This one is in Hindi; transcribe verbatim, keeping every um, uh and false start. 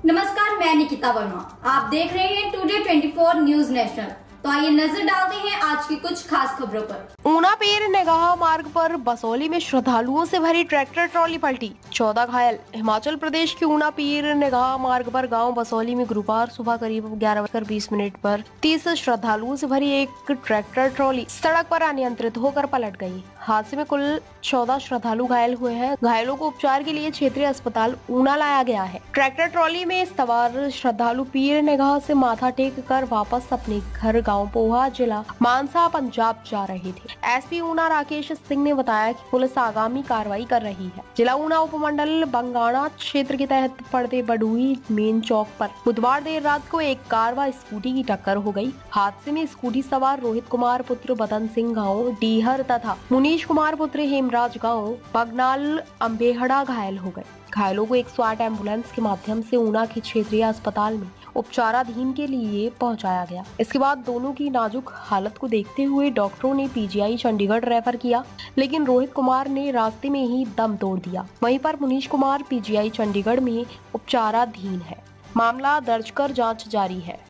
नमस्कार, मैं निकिता वर्मा। आप देख रहे हैं today twenty four news national. तो आइए नजर डालते हैं आज की कुछ खास खबरों पर। ऊना पीर निगाह मार्ग पर बसौली में श्रद्धालुओं से भरी ट्रैक्टर ट्रॉली पलटी, चौदह घायल। हिमाचल प्रदेश के ऊना पीर निगाह मार्ग पर गांव बसौली में गुरुवार सुबह करीब ग्यारह बजकर बीस मिनट पर तीस श्रद्धालुओं से भरी एक ट्रैक्टर ट्रॉली सड़क पर अनियंत्रित होकर पलट गई। हादसे में कुल चौदह श्रद्धालु घायल हुए हैं। घायलों को उपचार के लिए क्षेत्रीय अस्पताल ऊना लाया गया है। ट्रैक्टर ट्रॉली में सवार श्रद्धालु पीर निगाह से माथा टेक कर वापस अपने घर गांव पोहा जिला मानसा पंजाब जा रहे थे। एसपी ऊना राकेश सिंह ने बताया कि पुलिस आगामी कार्रवाई कर रही है। जिला ऊना उपमंडल बंगाणा क्षेत्र के तहत पड़ते बडुई मेन चौक पर बुधवार देर रात को एक कार व स्कूटी की टक्कर हो गई। हादसे में स्कूटी सवार रोहित कुमार पुत्र बदन सिंह गाँव डीहर तथा मुनीश कुमार पुत्र हेमराज गाँव बगनाल अम्बेहड़ा घायल हो गए। घायलों को एक सौ आठ एम्बुलेंस के माध्यम से ऊना के क्षेत्रीय अस्पताल में उपचाराधीन के लिए पहुंचाया गया। इसके बाद दोनों की नाजुक हालत को देखते हुए डॉक्टरों ने पीजीआई चंडीगढ़ रेफर किया, लेकिन रोहित कुमार ने रास्ते में ही दम तोड़ दिया। वहीं पर मुनीश कुमार पीजीआई चंडीगढ़ में उपचाराधीन है। मामला दर्ज कर जांच जारी है।